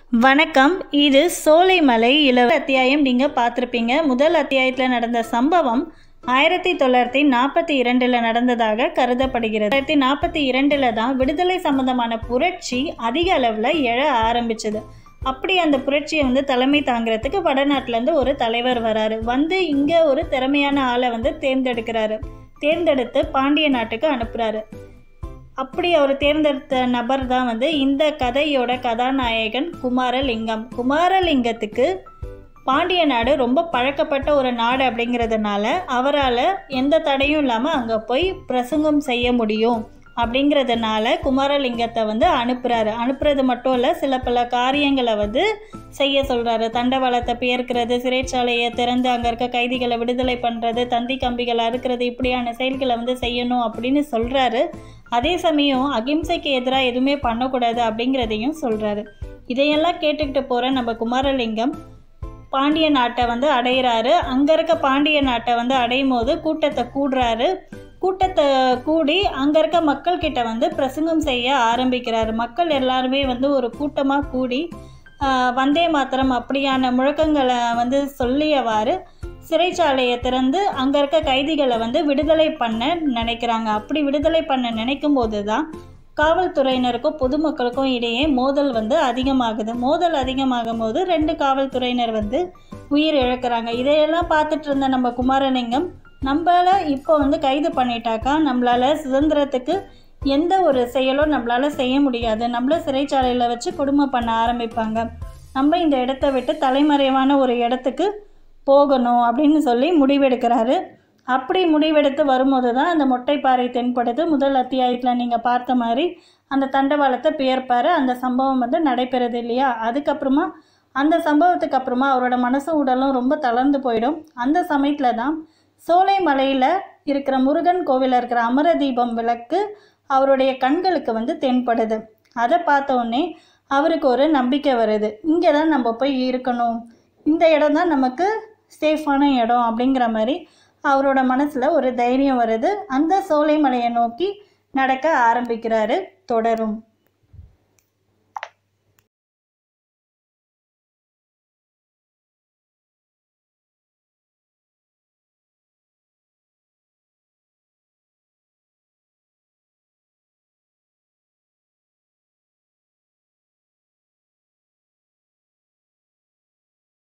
வணக்கம். இது சோலைமலை அத்தியாயம் நீங்கள் பார்த்துருப்பீங்க. முதல் அத்தியாயத்தில் நடந்த சம்பவம் 1942 நடந்ததாக கருதப்படுகிறது. 1942 தான் விடுதலை சம்பந்தமான புரட்சி அதிக அளவில் எழ ஆரம்பிச்சது. அப்படி அந்த புரட்சியை தலைமை தாங்கிறதுக்கு வடநாட்டிலேருந்து ஒரு தலைவர் வராரு. இங்கே ஒரு திறமையான ஆளை தேர்ந்தெடுத்து பாண்டிய நாட்டுக்கு அனுப்புகிறாரு. அப்படி அவர் தேர்ந்தெடுத்த நபர் தான் இந்த கதையோட கதாநாயகன் குமாரலிங்கம். குமாரலிங்கத்துக்கு பாண்டிய நாடு ரொம்ப பழக்கப்பட்ட ஒரு நாடு அப்படிங்கிறதுனால அவரால் எந்த தடையும் இல்லாமல் அங்கே போய் பிரசங்கம் செய்ய முடியும் அப்படிங்கிறதுனால குமாரலிங்கத்தை அனுப்புறது மட்டும் இல்லை, சில பல காரியங்களை செய்ய சொல்கிறாரு. தண்டவாளத்தை பெயர்க்கிறது, சிறைச்சாலையை திறந்து அங்கே இருக்க கைதிகளை விடுதலை பண்ணுறது, தந்தி கம்பிகளை அறுக்கிறது, இப்படியான செயல்களை செய்யணும் அப்படின்னு சொல்கிறாரு. அதே சமயம் அகிம்சைக்கு எதிராக எதுவுமே பண்ணக்கூடாது அப்படிங்கிறதையும் சொல்கிறாரு. இதையெல்லாம் கேட்டுக்கிட்டு போகிற நம்ம குமாரலிங்கம் பாண்டிய நாட்டை அடையிறாரு. அங்கே இருக்க பாண்டிய நாட்டை அடையும் போது கூட்டத்தை கூடி அங்கே இருக்க மக்கள்கிட்ட பிரசங்கம் செய்ய ஆரம்பிக்கிறாரு. மக்கள் எல்லாருமே ஒரு கூட்டமாக கூடி வந்தே மாத்திரம் அப்படியான முழக்கங்களை சொல்லியவாறு சிறைச்சாலையை திறந்து அங்கே இருக்க கைதிகளை விடுதலை பண்ண நினைக்கிறாங்க. அப்படி விடுதலை பண்ண நினைக்கும் போது தான் காவல்துறையினருக்கும் பொதுமக்களுக்கும் இடையே மோதல் அதிகமாகுது. மோதல் அதிகமாகும் போது 2 காவல்துறையினர் உயிர் இழக்கிறாங்க. இதையெல்லாம் பார்த்துட்டு இருந்த நம்ம குமாரலிங்கம், நம்மளை இப்போ கைது பண்ணிட்டாக்கா நம்மளால் சுதந்திரத்துக்கு எந்த ஒரு செயலும் நம்மளால் செய்ய முடியாது, நம்மளை சிறைச்சாலையில் வச்சு கொடுமை பண்ண ஆரம்பிப்பாங்க, நம்ம இந்த இடத்த விட்டு தலைமறைவான ஒரு இடத்துக்கு போகணும் அப்படின்னு சொல்லி முடிவெடுக்கிறாரு. அப்படி முடிவெடுத்து வரும்போது தான் அந்த மொட்டைப்பாறை தென்படுது. முதல் அத்தியாயத்தில் நீங்கள் பார்த்த மாதிரி அந்த தண்டவாளத்தை பெயர்ப்பார். அந்த சம்பவம் நடைபெறுது இல்லையா. அதுக்கப்புறமா அந்த சம்பவத்துக்கு அப்புறமா அவரோட மனசும் உடலும் ரொம்ப தளர்ந்து போயிடும். அந்த சமயத்தில் தான் சோலைமலையில் இருக்கிற முருகன் கோவிலில் இருக்கிற அமர தீபம் விளக்கு அவருடைய கண்களுக்கு தென்படுது. அதை பார்த்த உடனே அவருக்கு ஒரு நம்பிக்கை வருது. இங்கே தான் நம்ம போய் இருக்கணும், இந்த இடம் தான் நமக்கு சேஃபான இடம் அப்படிங்கிற மாதிரி அவரோட மனசில் ஒரு தைரியம் வருது. அந்த சோலைமலையை நோக்கி நடக்க ஆரம்பிக்கிறாரு. தொடரும்.